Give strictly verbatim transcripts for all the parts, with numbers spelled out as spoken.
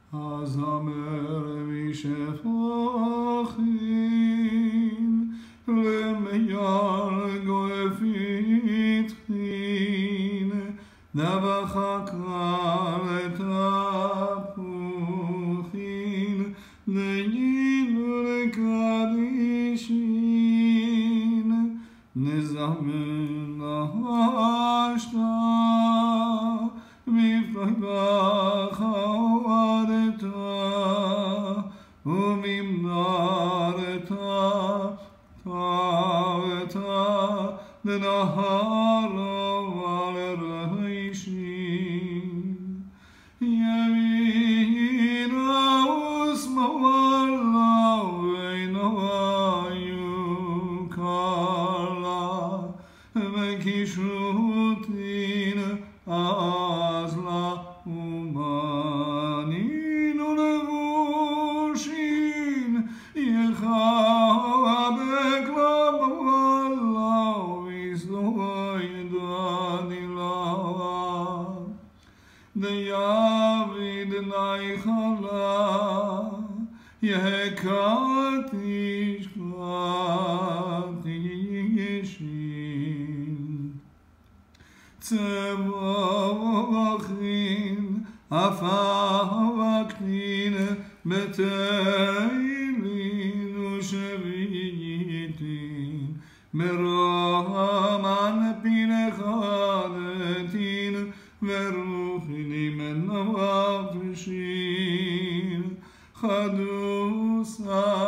הזמר משפחים למייל גואפיתחין דבח הקרא לתפוחין דין לקדישין נזמן להשתה מפלגך הועדת וממנרת תרת לנהר ולרעשים ימינה ושמאלה ואינה יוקלה וקישוטין אז לה ומנין ולבושין יחבק למעלה ויזלוי דנילה דיוויד נייחלה יקרתי שקרתי ישין צבוחין אפקטין בתהילין ושביעיתין מרומן פנחתין ורוחין מנופשין חדוס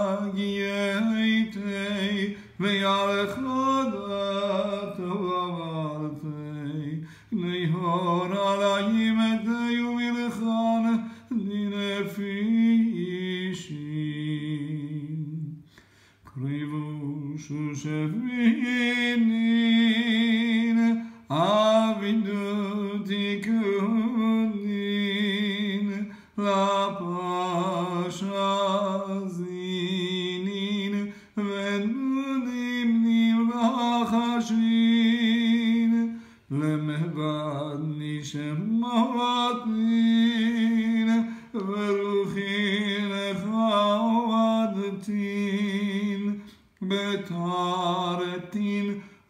הגייתי וירחדת ואמרתי נהור עליים די ומלחן דנפישין קריבו שושבינין אבידו תיקונין לפשזינין ונונים נמרחשין למבד נשמתין ורוחין חוודתין בתרתין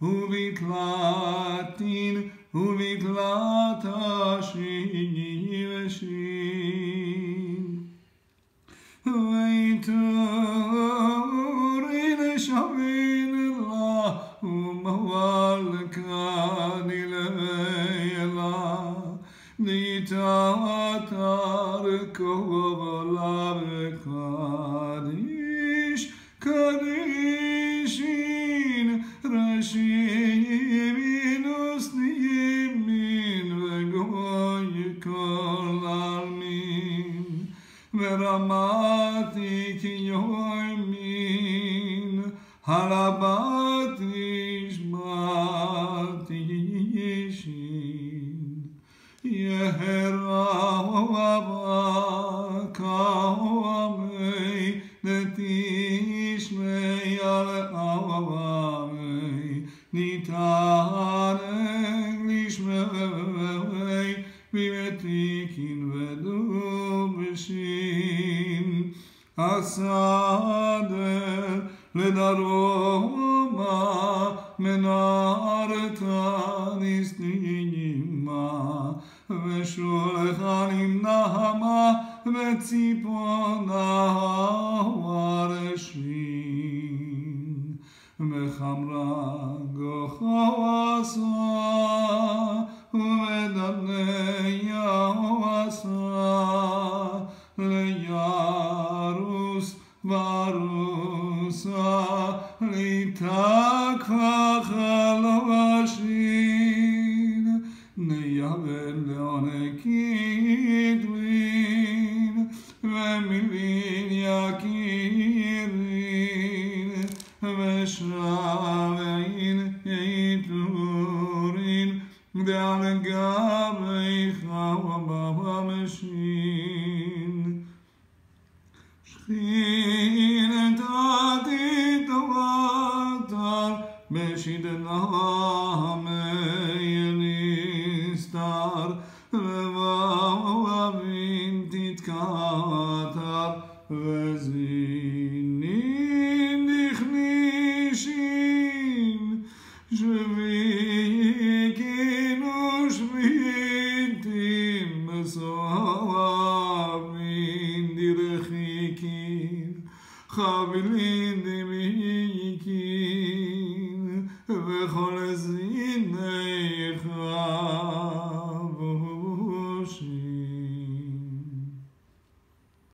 ובקלתין ובקלת השין ויתורין שבין לה ומוולקן אלילה ניתתר כובלה וקדיש קדישין ראשים ינוסנים וגוי כל עלמין ורמתי כיומין הלבתי שמעתי ישין יהרה ובקעמי נתישמי על עמי ניתן לשמי במתיקין ודובשין הסדר לדרומה מנהרתה נסתימה ושולחנים נהמה וציפונה ורשין וחמרה גוחה עשה ומדניה עשה לירוס ורוסה לתקפה חלושין נייבל לעונקידווין ומילין יקירין ושרעין יתורין ועל גביך ובמשין שכינת katar וזinin נכנישים שביקים ושביתים מסוערים דרחיקים חבלים דמיקים וכל זיני